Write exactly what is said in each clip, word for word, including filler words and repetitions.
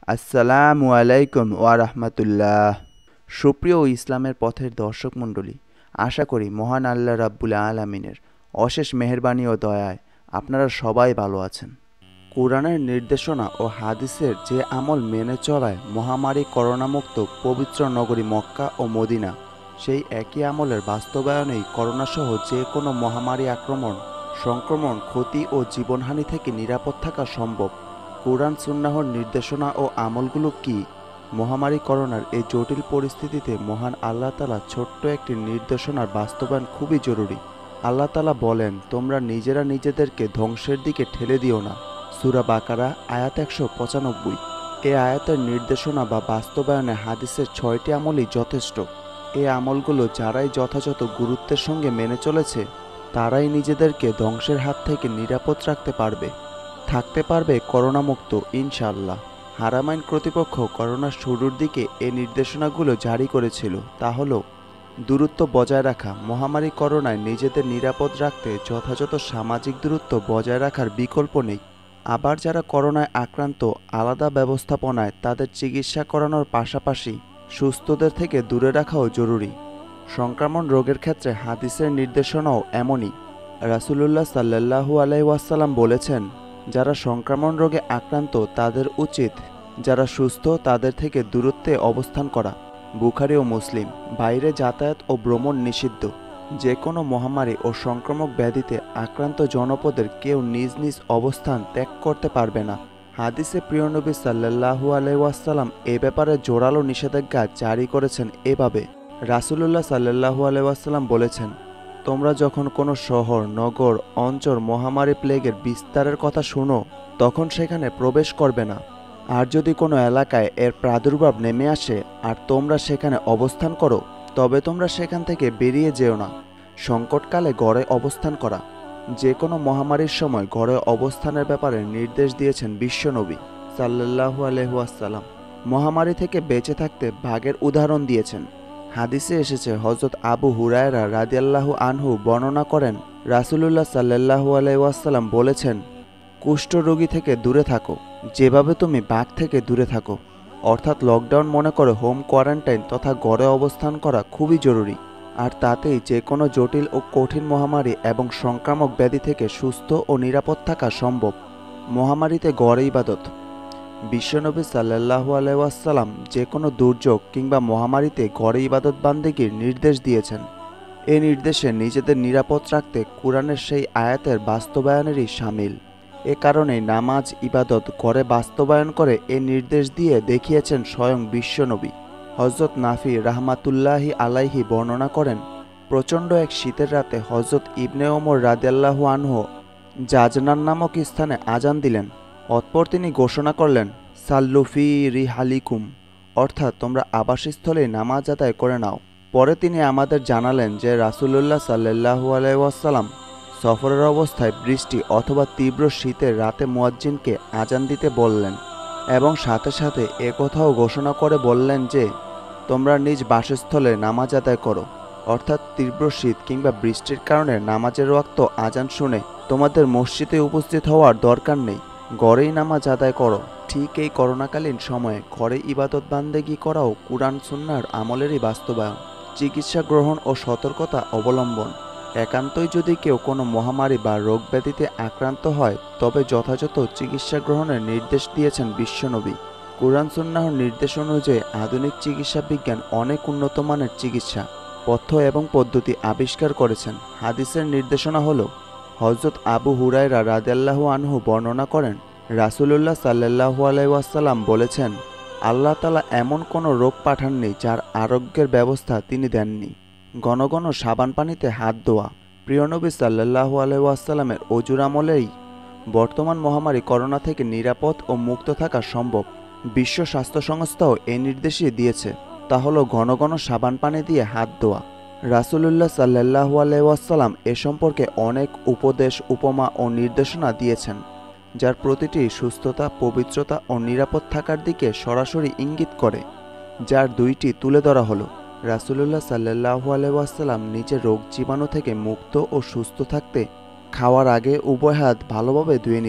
আসসালামু আলাইকুম ওয়া রাহমাতুল্লাহ। সুপ্রিয় ইসলামের পথের দর্শক মণ্ডলী, আশা করি মহান আল্লাহ রাব্বুল আলামিনের অশেষ মেহেরবানি ও দয়ায় আপনারা সবাই ভালো আছেন। কোরআনের নির্দেশনা ও হাদিসের যে আমল মেনে চলায় মহামারী করোনামুক্ত পবিত্র নগরী মক্কা ও মদিনা, সেই একই আমলের বাস্তবায়নেই করোনাসহ যে কোনো মহামারী আক্রমণ, সংক্রমণ, ক্ষতি ও জীবনহানি থেকে নিরাপদ থাকা সম্ভব। কোরআন সুন্নাহর নির্দেশনা ও আমলগুলো কি? মহামারী করোনার এই জটিল পরিস্থিতিতে মহান আল্লাহ তাআলা ছোট্ট একটি নির্দেশনার বাস্তবায়ন খুবই জরুরি। আল্লাহ তাআলা বলেন, তোমরা নিজেরা নিজেদেরকে ধ্বংসের দিকে ঠেলে দিও না। সূরা বাকারা আয়াত একশো পঁচানব্বই। এ আয়াতের নির্দেশনা বা বাস্তবায়নে হাদিসের ছয়টি আমলই যথেষ্ট। এই আমলগুলো যারাই যথাযথ গুরুত্বের সঙ্গে মেনে চলেছে, তারাই নিজেদেরকে ধ্বংসের হাত থেকে নিরাপদ রাখতে পারবে, থাকতে পারবে করোনামুক্ত ইনশাআল্লাহ। হারামাইন কর্তৃপক্ষ করোনার শুরুর দিকে এই নির্দেশনাগুলো জারি করেছিল। তা হলো, দূরত্ব বজায় রাখা। মহামারী করোনায় নিজেদের নিরাপদ রাখতে যথাযথ সামাজিক দূরত্ব বজায় রাখার বিকল্প নেই। আবার যারা করোনায় আক্রান্ত, আলাদা ব্যবস্থাপনায় তাদের চিকিৎসা করানোর পাশাপাশি সুস্থদের থেকে দূরে রাখাও জরুরি। সংক্রমণ রোগের ক্ষেত্রে হাদিসের নির্দেশনাও এমনই। রাসূলুল্লাহ সাল্লাল্লাহু আলাইহি ওয়াসাল্লাম বলেছেন, যারা সংক্রমণ রোগে আক্রান্ত তাদের উচিত যারা সুস্থ তাদের থেকে দূরত্বে অবস্থান করা। বুখারী ও মুসলিম। বাইরে যাতায়াত ও ভ্রমণ নিষিদ্ধ। যে কোনো মহামারী ও সংক্রামক ব্যাধিতে আক্রান্ত জনপদের কেউ নিজ নিজ অবস্থান ত্যাগ করতে পারবে না। হাদিসে প্রিয় নবী সাল্লাল্লাহু আলাইহি ওয়াসাল্লাম এ ব্যাপারে জোরালো নিষেধাজ্ঞা জারি করেছেন এভাবে। রাসূলুল্লাহ সাল্লাল্লাহু আলাইহি ওয়াসাল্লাম বলেছেন, তোমরা যখন কোনো শহর, নগর, অঞ্চল মহামারী প্লেগের বিস্তারের কথা শুনো, তখন সেখানে প্রবেশ করবে না। আর যদি কোনো এলাকায় এর প্রাদুর্ভাব নেমে আসে আর তোমরা সেখানে অবস্থান করো, তবে তোমরা সেখান থেকে বেরিয়ে যেও না। সংকটকালে ঘরে অবস্থান করা। যে কোনো মহামারীর সময় ঘরে অবস্থানের ব্যাপারে নির্দেশ দিয়েছেন বিশ্বনবী সাল্লাল্লাহু আলাইহি ওয়াসাল্লাম। মহামারী থেকে বেঁচে থাকতে ভাগের উদাহরণ দিয়েছেন। হাদিসে এসেছে, হযরত আবু হুরায়রা রাদিয়াল্লাহু আনহু বর্ণনা করেন, রাসূলুল্লাহ সাল্লাল্লাহু আলাইহি ওয়াসাল্লাম বলেছেন, কুষ্ঠরোগী থেকে দূরে থাকো যেভাবে তুমি বাঘ থেকে দূরে থাকো। অর্থাৎ লকডাউন মনে করে হোম কোয়ারেন্টাইন তথা ঘরে অবস্থান করা খুবই জরুরি। আর তাতেই যে কোনো জটিল ও কঠিন মহামারী এবং সংক্রামক ব্যাধি থেকে সুস্থ ও নিরাপদ থাকা সম্ভব। মহামারীতে ঘরে ইবাদত। বিশ্বনবী সাল্লাল্লাহু আলাইহি ওয়াসাল্লাম যে কোনো দুর্যোগ কিংবা মহামারীতে ঘরে ইবাদত বান্দেগীর নির্দেশ দিয়েছেন। এই নির্দেশে নিজেদের নিরাপদ রাখতে কোরআনের সেই আয়াতের বাস্তবায়নেরই শামিল। এ কারণেই নামাজ, ইবাদত ঘরে বাস্তবায়ন করে এ নির্দেশ দিয়ে দেখিয়েছেন স্বয়ং বিশ্বনবী। হযরত নাফি রাহমাতুল্লাহি আলাইহি বর্ণনা করেন, প্রচণ্ড এক শীতের রাতে হযরত ইবনে ওমর রাদিয়াল্লাহু আনহু জাজনান নামক স্থানে আজান দিলেন। অতঃপর তিনি ঘোষণা করলেন, সাল্লু ফি রিহালিকুম, অর্থাৎ তোমরা আবাসস্থলে নামাজ আদায় করে নাও। পরে তিনি আমাদের জানালেন যে রাসূলুল্লাহ সাল্লাল্লাহু আলাইহি ওয়াসাল্লাম সফরের অবস্থায় বৃষ্টি অথবা তীব্র শীতের রাতে মুয়াজ্জিনকে আজান দিতে বললেন এবং সাথে সাথে এ কথাও ঘোষণা করে বললেন যে তোমরা নিজ বাসস্থলে নামাজ আদায় করো। অর্থাৎ তীব্র শীত কিংবা বৃষ্টির কারণে নামাজের ওয়াক্ত আজান শুনে তোমাদের মসজিদে উপস্থিত হওয়ার দরকার নেই, ঘরেই নামাজ আদায় করো। ঠিক এই করোনাকালীন সময়ে ঘরে ইবাদত বান্দেগি করাও কুরআন সুন্নাহর আমলেরই বাস্তবায়ন। চিকিৎসা গ্রহণ ও সতর্কতা অবলম্বন। একান্তই যদি কেউ কোনো মহামারী বা রোগ ব্যাধিতে আক্রান্ত হয়, তবে যথাযথ চিকিৎসা গ্রহণের নির্দেশ দিয়েছেন বিশ্বনবী। কুরআন সুন্নাহর নির্দেশ অনুযায়ী আধুনিক চিকিৎসা বিজ্ঞান অনেক উন্নত মানের চিকিৎসা পথ্য এবং পদ্ধতি আবিষ্কার করেছেন। হাদিসের নির্দেশনা হলো, হযরত আবু হুরায়রা রাদিয়াল্লাহু আনহু বর্ণনা করেন, রাসূলুল্লাহ সাল্লাল্লাহু আলাইহি ওয়াসাল্লাম বলেছেন, আল্লাহ তাআলা এমন কোনো রোগ পাঠাননি যার আরোগ্যের ব্যবস্থা তিনি দেননি। ঘন ঘন সাবান পানিতে হাত ধোয়া। প্রিয় নবী সাল্লাল্লাহু আলাইহি ওয়াসাল্লামের অজুর আমলেই বর্তমান মহামারী করোনা থেকে নিরাপদ ও মুক্ত থাকা সম্ভব। বিশ্ব স্বাস্থ্য সংস্থাও এই নির্দেশই দিয়েছে, তা হলো ঘন ঘন সাবান পানি দিয়ে হাত ধোয়া। রাসূলুল্লাহ সাল্লাল্লাহু আলাইহি ওয়াসাল্লাম এ সম্পর্কে অনেক উপদেশ, উপমা ও নির্দেশনা দিয়েছেন, যার প্রতিটি সুস্থতা, পবিত্রতা ও নিরাপদ থাকার দিকে সরাসরি ইঙ্গিত করে। যার দুইটি তুলে ধরা হলো, রাসূলুল্লাহ সাল্লাল্লাহু আলাইহি ওয়াসাল্লাম নিজের রোগ জীবাণু থেকে মুক্ত ও সুস্থ থাকতে খাওয়ার আগে উভয় হাত ভালোভাবে ধুয়ে নিতেন।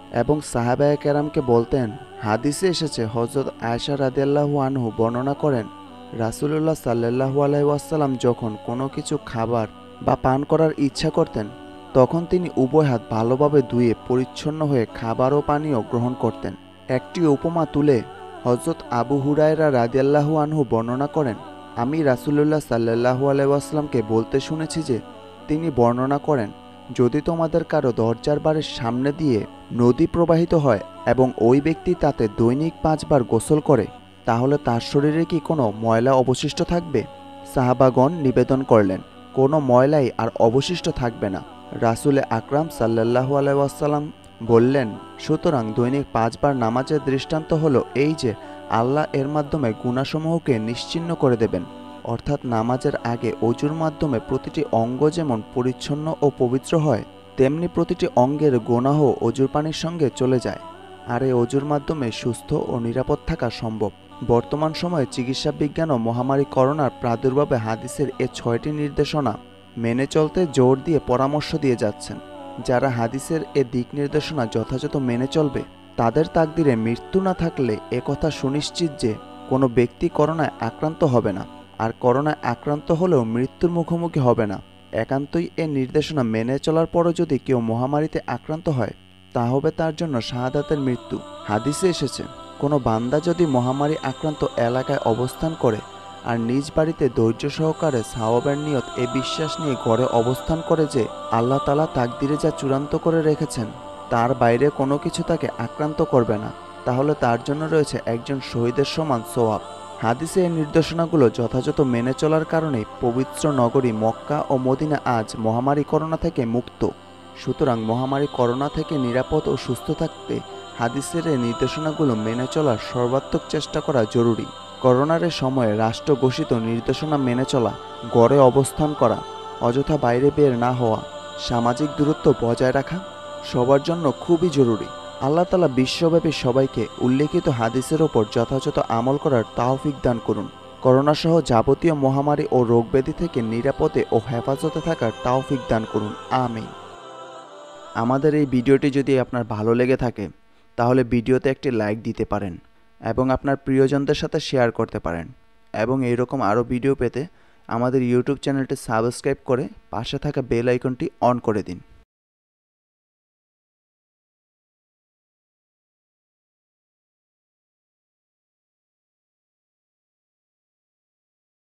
এবং সাহাবায়ে কেরামকে বলতেন। হাদিসে এসেছে, হযরত আয়েশা রাদিয়াল্লাহু আনহু বর্ণনা করেন, রাসূলুল্লাহ সাল্লাল্লাহু আলাইহি ওয়াসাল্লাম যখন কোনো কিছু খাবার বা পান করার ইচ্ছা করতেন তখন তিনি উভয় হাত ভালোভাবে ধুয়ে পরিচ্ছন্ন হয়ে খাবার ও পানীয় গ্রহণ করতেন। একটি উপমা তুলে হযরত আবু হুরায়রা রাদিয়াল্লাহু আনহু বর্ণনা করেন, আমি রাসূলুল্লাহ সাল্লাল্লাহু আলাইহি ওয়াসাল্লামকে বলতে শুনেছি যে তিনি বর্ণনা করেন, যদি তোমাদের কারো দরজার বাড়ির সামনে দিয়ে নদী প্রবাহিত হয় এবং ওই ব্যক্তি তাতে দৈনিক পাঁচবার গোসল করে তাহলে তার শরীরে কি কোনো ময়লা অবশিষ্ট থাকবে? সাহাবাগণ নিবেদন করলেন, কোনো ময়লাই আর অবশিষ্ট থাকবে না। রাসূলে আকরাম সাল্লাল্লাহু আলাইহি ওয়াসাল্লাম বললেন, সুতরাং দৈনিক পাঁচবার নামাজের দৃষ্টান্ত হলো এই যে আল্লাহ এর মাধ্যমে গুনাহসমূহকে নিশ্চিহ্ন করে দেবেন। অর্থাৎ নামাজের আগে অজুর মাধ্যমে প্রতিটি অঙ্গ যেমন পরিচ্ছন্ন ও পবিত্র হয় তেমনি প্রতিটি অঙ্গের গুনাহ অজুর পানির সঙ্গে চলে যায়, আর এই অজুর মাধ্যমে সুস্থ ও নিরাপদ থাকা সম্ভব। বর্তমান সময়ে চিকিৎসা বিজ্ঞান ও মহামারী করোনার প্রাদুর্ভাবে হাদিসের এ ছয়টি নির্দেশনা মেনে চলতে জোর দিয়ে পরামর্শ দিয়ে যাচ্ছেন। যারা হাদিসের এ দিক নির্দেশনা যথাযথ মেনে চলবে তাদের তাকদিরে মৃত্যু না থাকলে একথা সুনিশ্চিত যে কোনো ব্যক্তি করোনায় আক্রান্ত হবে না, আর করোনায় আক্রান্ত হলেও মৃত্যুর মুখোমুখি হবে না। একান্তই এ নির্দেশনা মেনে চলার পরও যদি কেউ মহামারীতে আক্রান্ত হয় তা হবে তার জন্য শাহাদাতের মৃত্যু। হাদিসে এসেছে, কোনো বান্দা যদি মহামারী আক্রান্ত এলাকায় অবস্থান করে আর নিজ বাড়িতে ধৈর্য সহকারে সাওয়াবের নিয়ত এ বিশ্বাস নিয়ে ঘরে অবস্থান করে যে আল্লাহ তাআলা তাকদিরে যা চূড়ান্ত করে রেখেছেন তার বাইরে কোনো কিছু তাকে আক্রান্ত করবে না, তাহলে তার জন্য রয়েছে একজন শহীদের সমান সওয়াব। হাদিসে এই নির্দেশনাগুলো যথাযথ মেনে চলার কারণেই পবিত্র নগরী মক্কা ও মদিনা আজ মহামারী করোনা থেকে মুক্ত। সুতরাং মহামারী করোনা থেকে নিরাপদ ও সুস্থ থাকতে হাদিসের এই নির্দেশনাগুলো মেনে চলার সর্বাত্মক চেষ্টা করা জরুরি। করোনার সময়ে রাষ্ট্র ঘোষিত নির্দেশনা মেনে চলা, ঘরে অবস্থান করা, অযথা বাইরে বের না হওয়া, সামাজিক দূরত্ব বজায় রাখা সবার জন্য খুবই জরুরি। আল্লাহ তাআলা বিশ্বব্যাপী সবাইকে উল্লেখিত হাদিসের ওপর যথাযথ আমল করার তৌফিক দান করুন। করোনা সহ যাবতীয় মহামারী ও রোগব্যাধি থেকে নিরাপদে ও হেফাজতে থাকার তৌফিক দান করুন, আমিন। আমাদের এই ভিডিওটি যদি আপনার ভালো লেগে থাকে তাহলে ভিডিওতে একটি লাইক দিতে পারেন এবং আপনার প্রিয়জনদের সাথে শেয়ার করতে পারেন, এবং এইরকম আরও ভিডিও পেতে আমাদের ইউটিউব চ্যানেলটি সাবস্ক্রাইব করে পাশে থাকা বেল আইকনটি অন করে দিন।